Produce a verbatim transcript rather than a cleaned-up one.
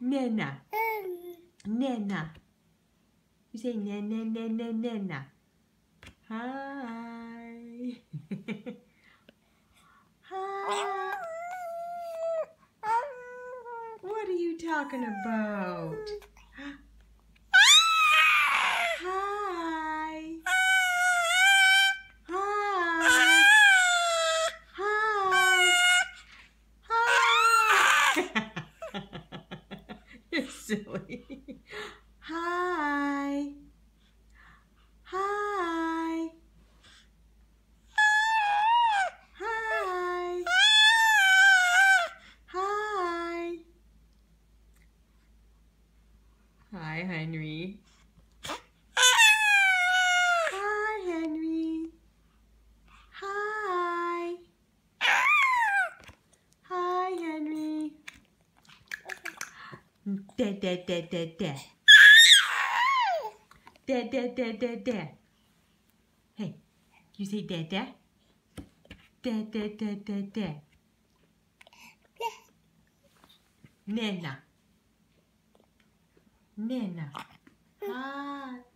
Nana. Nana. You say na na na na nana. Hi. Hi. What are you talking about? Hi. Hi. Hi. Hi. You're silly. Hi. Hi. Hi. Hi. Hi, Henry. Hi, Henry. Hi. Hi, Henry. Da da da da da. Da da da da da. Hey, you say da da? Da da da da da. Nana. Nana. Hi.